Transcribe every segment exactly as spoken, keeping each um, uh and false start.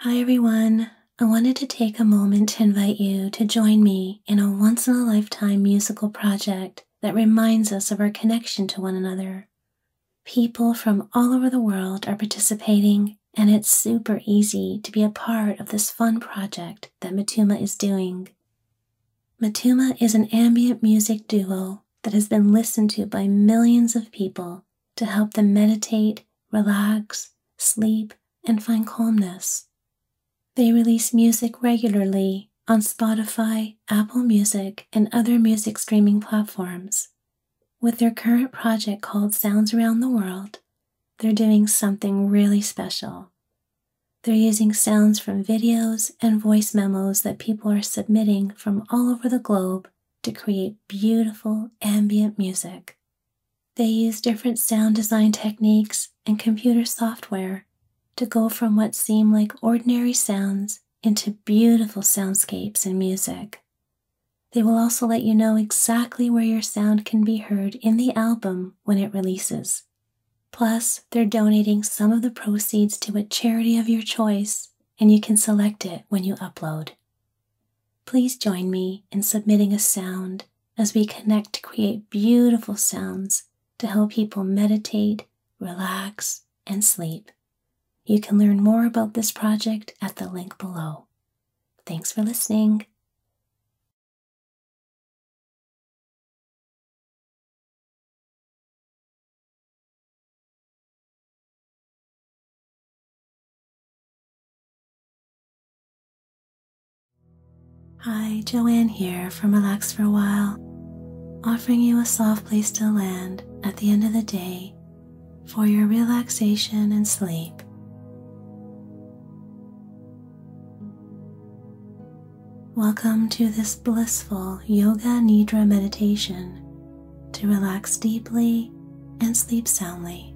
Hi everyone, I wanted to take a moment to invite you to join me in a once-in-a-lifetime musical project that reminds us of our connection to one another. People from all over the world are participating, and it's super easy to be a part of this fun project that Matooma is doing. Matooma is an ambient music duo that has been listened to by millions of people to help them meditate, relax, sleep, and find calmness. They release music regularly on Spotify, Apple Music, and other music streaming platforms. With their current project called Sounds Around the World, they're doing something really special. They're using sounds from videos and voice memos that people are submitting from all over the globe to create beautiful ambient music. They use different sound design techniques and computer software to go from what seem like ordinary sounds into beautiful soundscapes and music. They will also let you know exactly where your sound can be heard in the album when it releases. Plus, they're donating some of the proceeds to a charity of your choice, and you can select it when you upload. Please join me in submitting a sound as we connect to create beautiful sounds to help people meditate, relax, and sleep. You can learn more about this project at the link below. Thanks for listening. Hi, Joanne here from Relax for a While, offering you a soft place to land at the end of the day for your relaxation and sleep. Welcome to this blissful yoga nidra meditation to relax deeply and sleep soundly.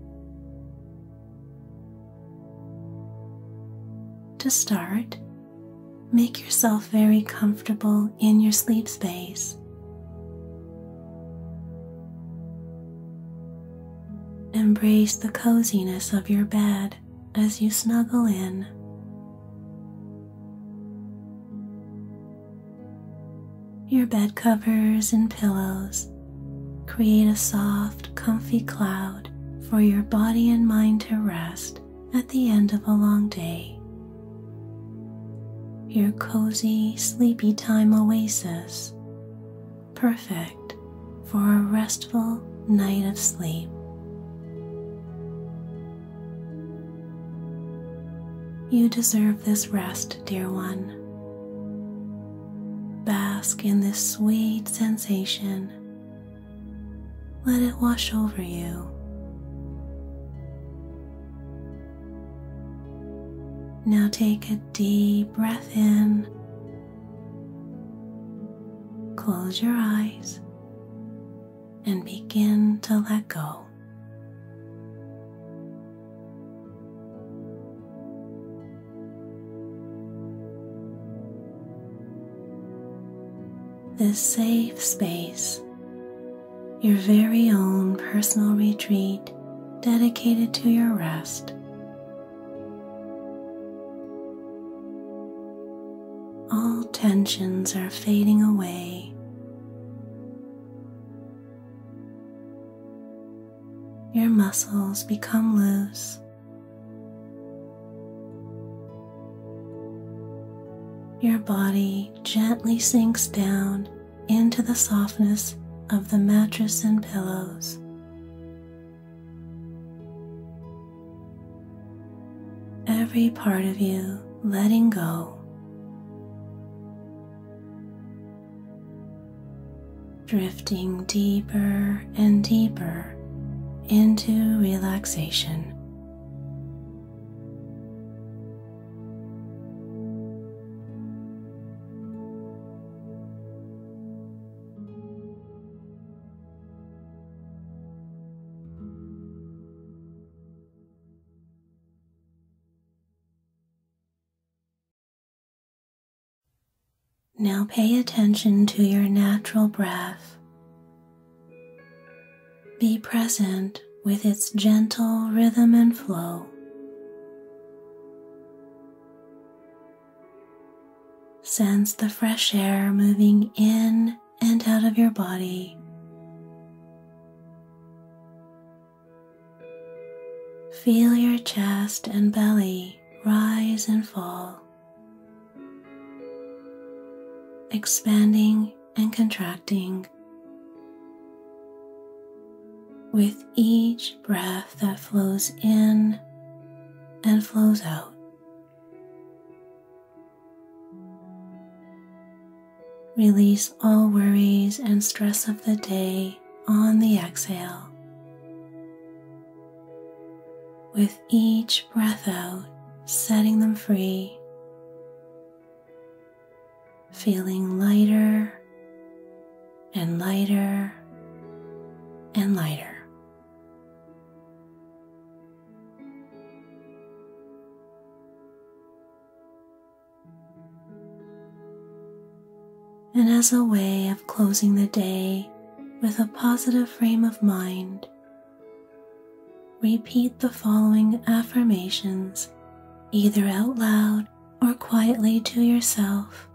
To start, make yourself very comfortable in your sleep space. Embrace the coziness of your bed as you snuggle in. Your bed covers and pillows create a soft, comfy cloud for your body and mind to rest at the end of a long day. Your cozy, sleepy time oasis, perfect for a restful night of sleep. You deserve this rest, dear one. Bask in this sweet sensation. Let it wash over you. Now take a deep breath in. Close your eyes and begin to let go. This safe space, your very own personal retreat dedicated to your rest. All tensions are fading away. Your muscles become loose. Your body gently sinks down into the softness of the mattress and pillows. Every part of you letting go. Drifting deeper and deeper into relaxation. Now pay attention to your natural breath. Be present with its gentle rhythm and flow. Sense the fresh air moving in and out of your body. Feel your chest and belly rise and fall, expanding and contracting with each breath that flows in and flows out. Release all worries and stress of the day on the exhale. With each breath out, setting them free, feeling lighter and lighter and lighter. And as a way of closing the day with a positive frame of mind, repeat the following affirmations either out loud or quietly to yourself.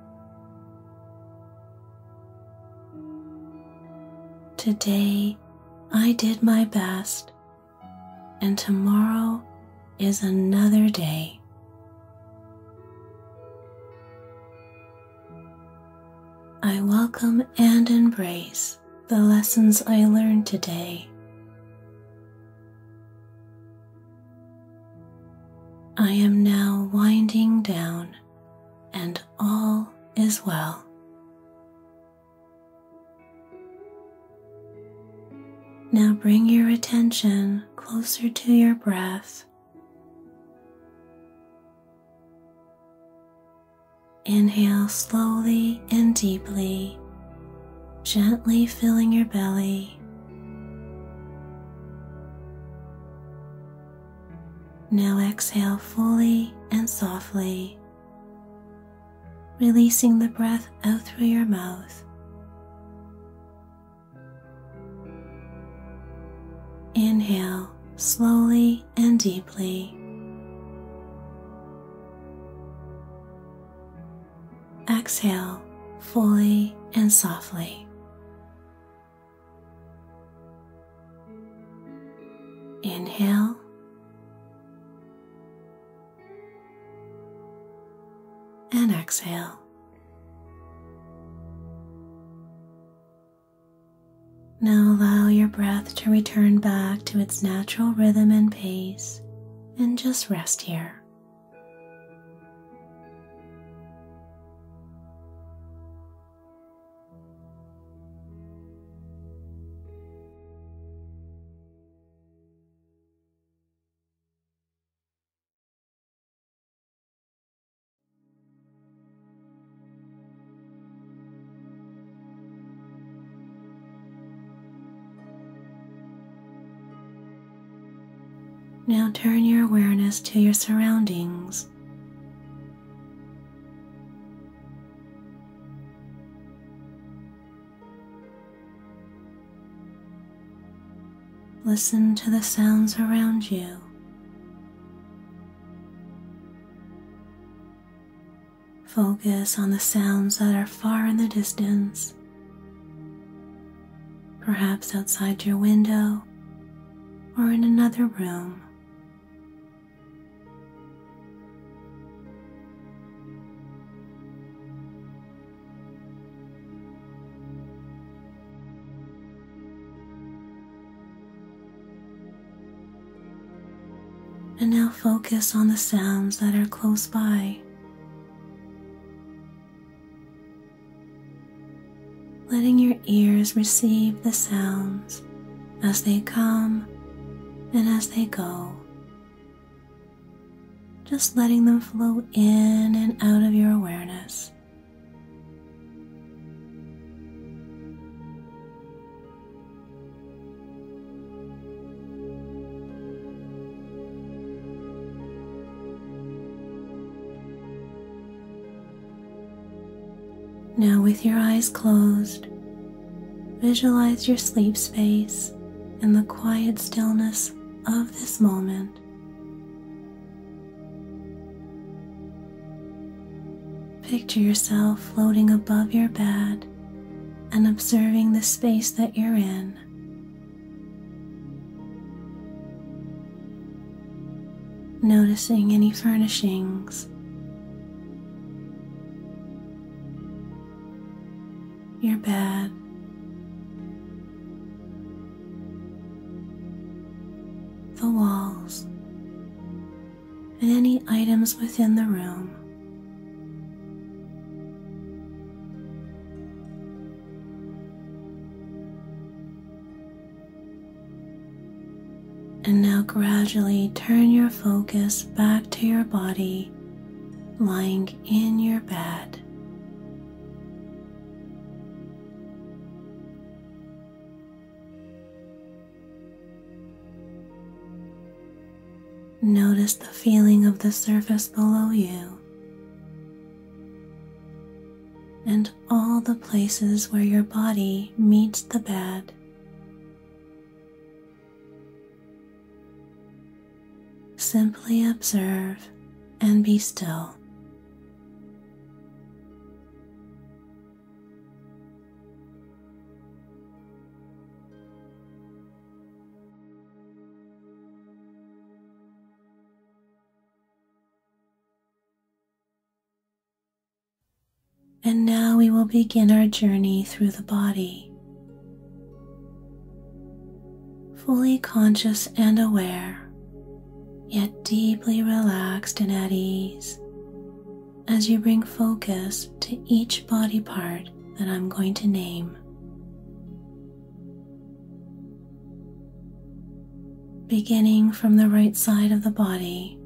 Today I did my best, and tomorrow is another day. I welcome and embrace the lessons I learned today. I am now winding down, and all is well. Now bring your attention closer to your breath. Inhale slowly and deeply, gently filling your belly. Now exhale fully and softly, releasing the breath out through your mouth. Inhale slowly and deeply. Exhale fully and softly. Inhale. And exhale. Now allow your breath to return back to its natural rhythm and pace, and just rest here. Now turn your awareness to your surroundings. Listen to the sounds around you. Focus on the sounds that are far in the distance, perhaps outside your window or in another room. And now focus on the sounds that are close by. Letting your ears receive the sounds as they come and as they go. Just letting them flow in and out of your awareness. Now, with your eyes closed, visualize your sleep space and the quiet stillness of this moment. Picture yourself floating above your bed and observing the space that you're in. Noticing any furnishings, your bed, the walls, and any items within the room. And now gradually turn your focus back to your body, lying in your bed. Notice the feeling of the surface below you and all the places where your body meets the bed. Simply observe and be still. And now we will begin our journey through the body, fully conscious and aware, yet deeply relaxed and at ease as you bring focus to each body part that I'm going to name. Beginning from the right side of the body,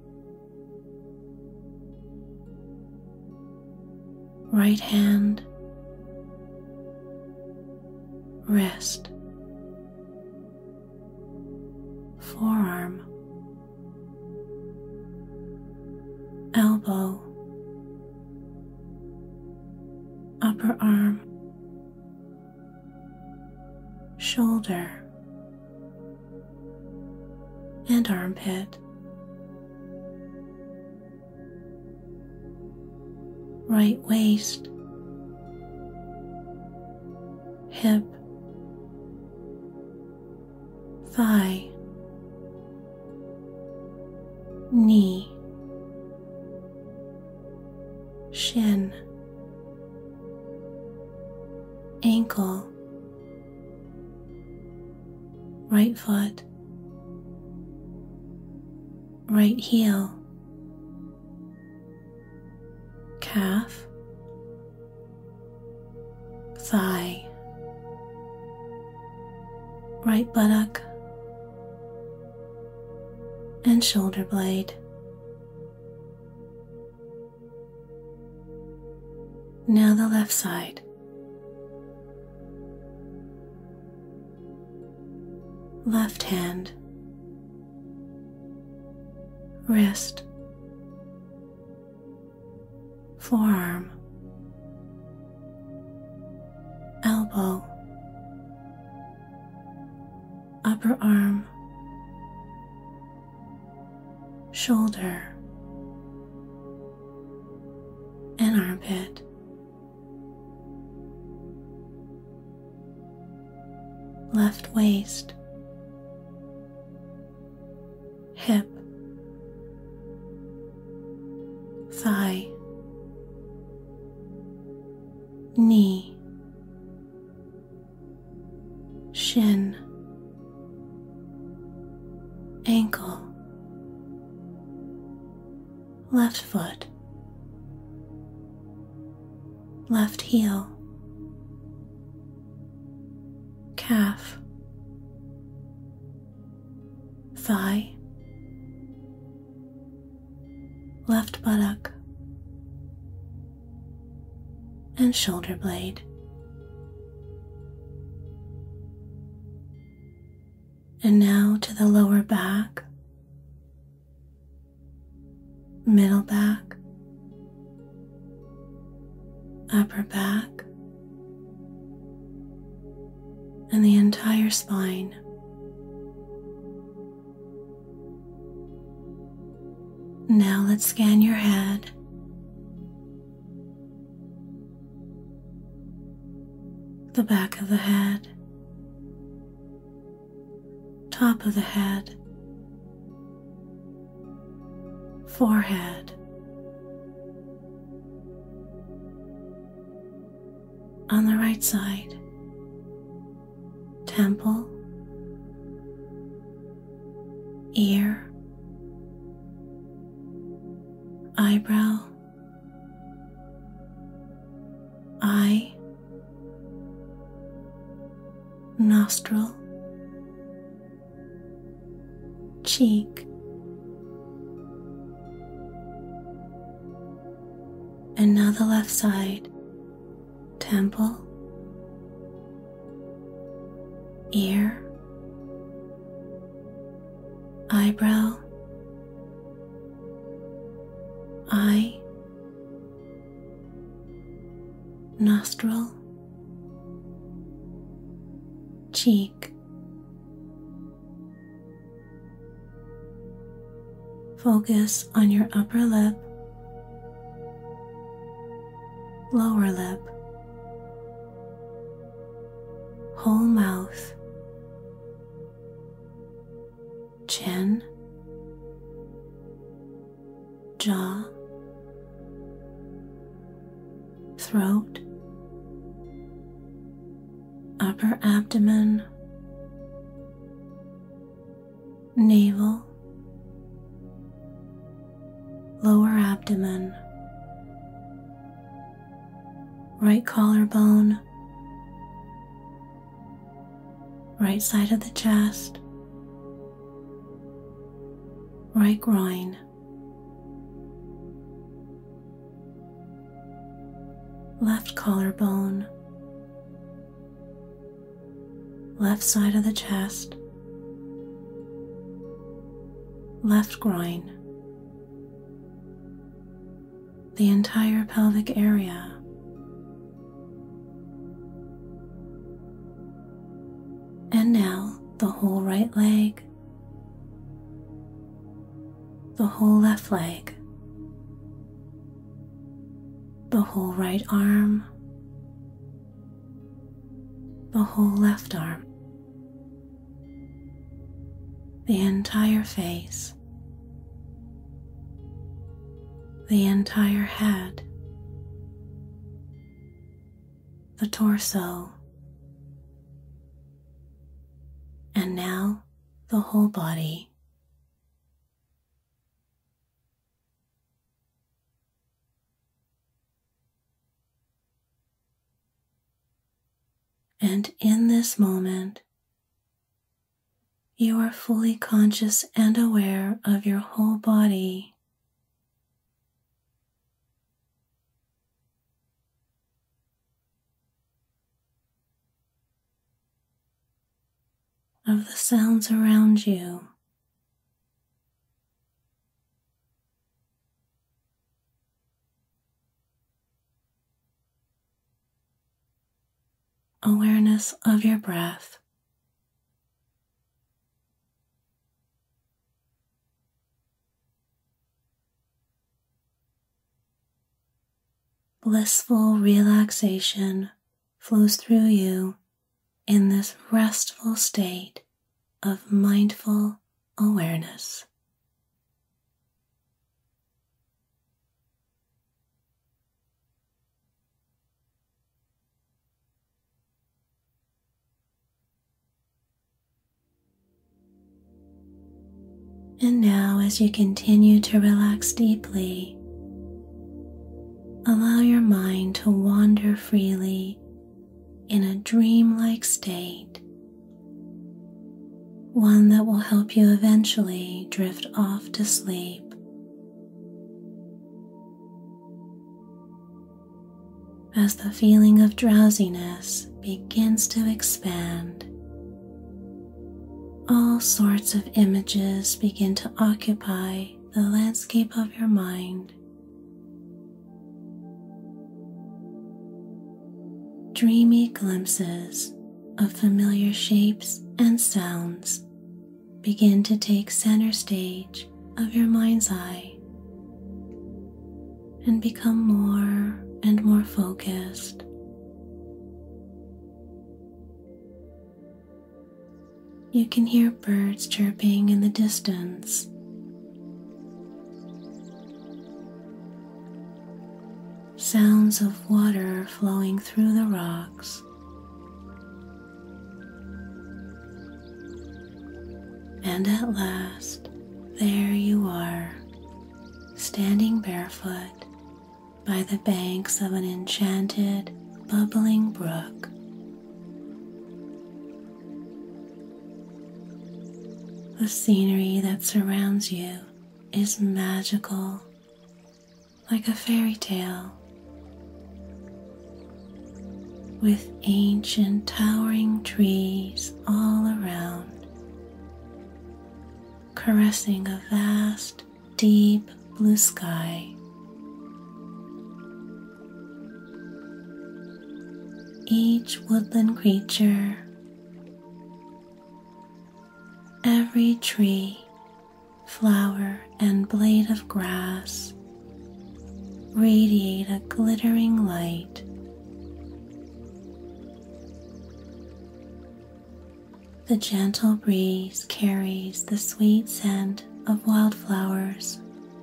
right hand, wrist, forearm, elbow, upper arm, shoulder, and armpit. Right waist, hip, thigh, knee, shin, ankle, right foot, right heel, calf, thigh, right buttock, and shoulder blade. Now the left side. Left hand, wrist, forearm, elbow, upper arm, shoulder, and armpit. Left waist, hip, thigh, knee, shin, ankle, left foot, left heel, calf, thigh, left buttock, and shoulder blade. And now to the lower back, middle back, upper back, and the entire spine. Now let's scan your head the back of the head, top of the head, forehead, on the right side, temple, ear, eyebrow, eye, nostril, cheek, and now the left side, temple, ear, eyebrow, eye, nostril, cheek. Focus on your upper lip, lower lip, whole mouth, chin, jaw, throat, upper abdomen, navel, lower abdomen, right collarbone, right side of the chest, right groin, left collarbone, left side of the chest, left groin, the entire pelvic area. And now the whole right leg, the whole left leg, the whole right arm, the whole left arm, the entire face, the entire head, the torso, and now the whole body. And in this moment, you are fully conscious and aware of your whole body. Of the sounds around you. Awareness of your breath. Blissful relaxation flows through you in this restful state of mindful awareness. And now, as you continue to relax deeply, allow your mind to wander freely in a dreamlike state, one that will help you eventually drift off to sleep. As the feeling of drowsiness begins to expand, all sorts of images begin to occupy the landscape of your mind. Dreamy glimpses of familiar shapes and sounds begin to take center stage of your mind's eye and become more and more focused. You can hear birds chirping in the distance. Sounds of water flowing through the rocks. And at last, there you are, standing barefoot by the banks of an enchanted, bubbling brook. The scenery that surrounds you is magical, like a fairy tale, with ancient towering trees all around, caressing a vast, deep blue sky. Each woodland creature, every tree, flower, and blade of grass radiate a glittering light. The gentle breeze carries the sweet scent of wildflowers.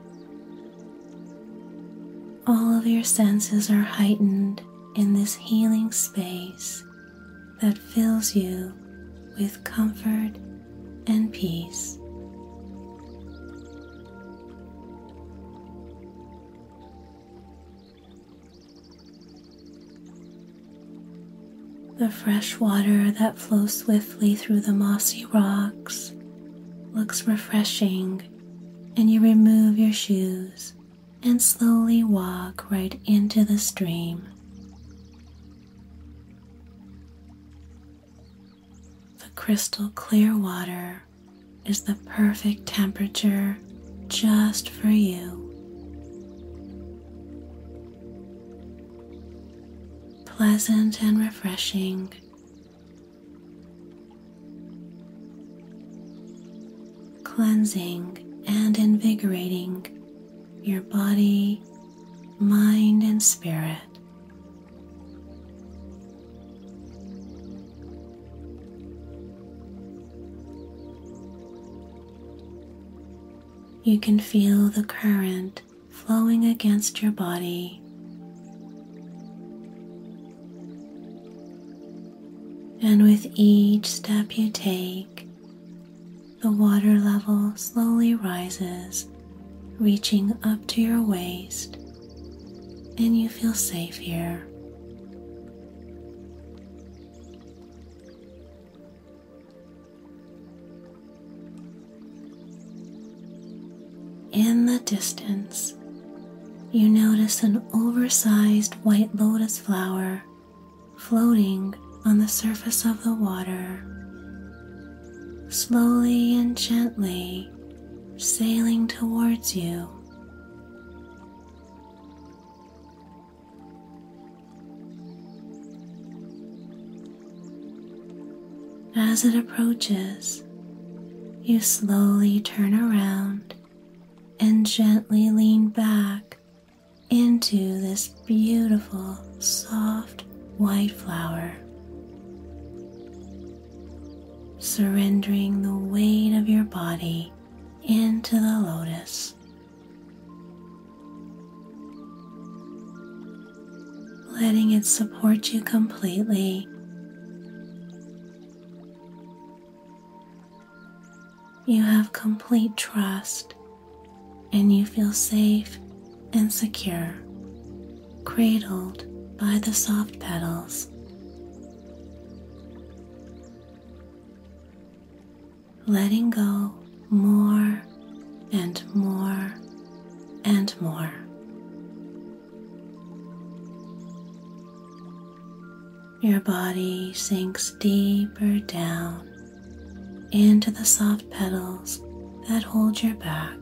All of your senses are heightened in this healing space that fills you with comfort and peace. The fresh water that flows swiftly through the mossy rocks looks refreshing, and you remove your shoes and slowly walk right into the stream. The crystal clear water is the perfect temperature just for you. Pleasant and refreshing. Cleansing and invigorating your body, mind, and spirit. You can feel the current flowing against your body. And with each step you take, the water level slowly rises, reaching up to your waist, and you feel safe here. In the distance, you notice an oversized white lotus flower floating on the surface of the water, slowly and gently sailing towards you. As it approaches, you slowly turn around and gently lean back into this beautiful, soft, white flower, surrendering the weight of your body into the lotus. Letting it support you completely. You have complete trust, and you feel safe and secure, cradled by the soft petals. Letting go more and more and more. Your body sinks deeper down into the soft petals that hold your back.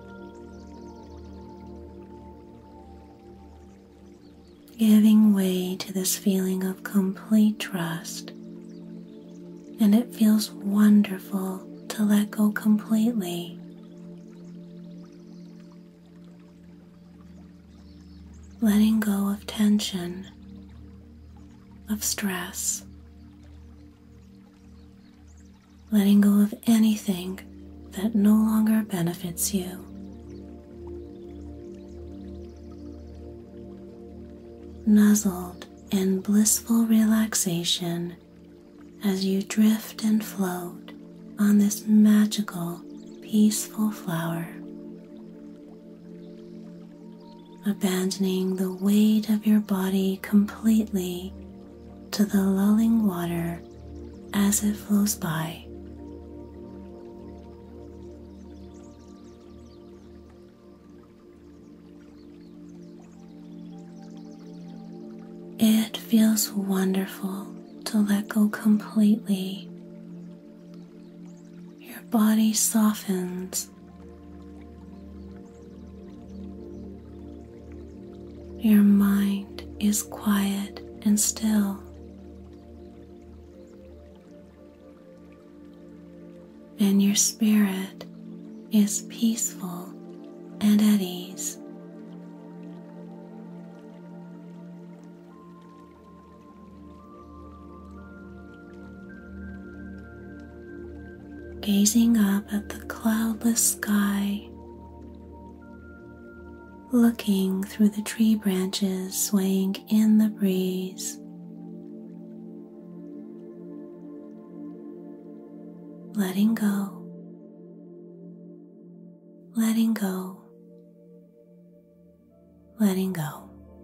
Giving way to this feeling of complete trust, and it feels wonderful to let go completely. Letting go of tension, of stress. letting go of anything that no longer benefits you. Nuzzled in blissful relaxation as you drift and float on this magical, peaceful flower, abandoning the weight of your body completely to the lulling water as it flows by. It feels wonderful to let go completely. Your body softens. Your mind is quiet and still. And your spirit is peaceful and at ease. Gazing up at the cloudless sky, looking through the tree branches swaying in the breeze, letting go, letting go, letting go.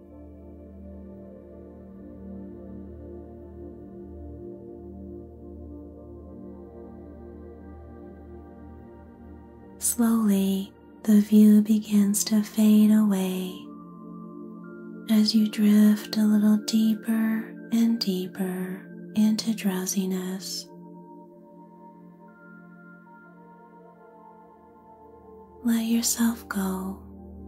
Slowly, the view begins to fade away as you drift a little deeper and deeper into drowsiness. Let yourself go.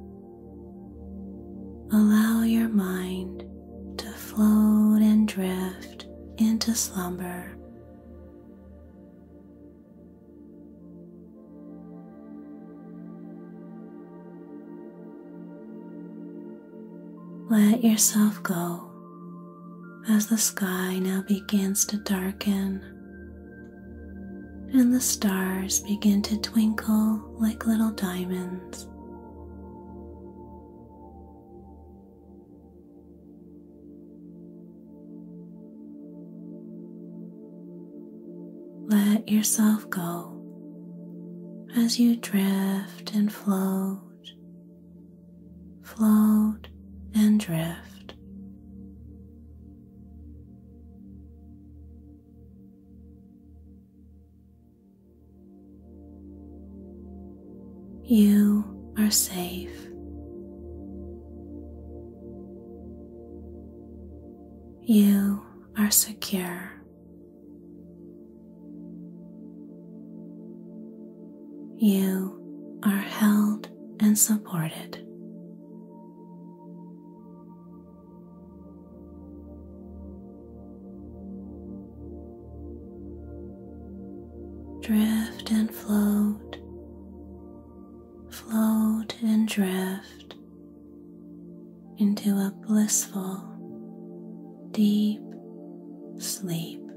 Allow your mind to float and drift into slumber. Let yourself go as the sky now begins to darken and the stars begin to twinkle like little diamonds. Let yourself go as you drift and float, float and drift. You are safe. You are secure. You are held and supported. Drift and float, float and drift into a blissful, deep sleep.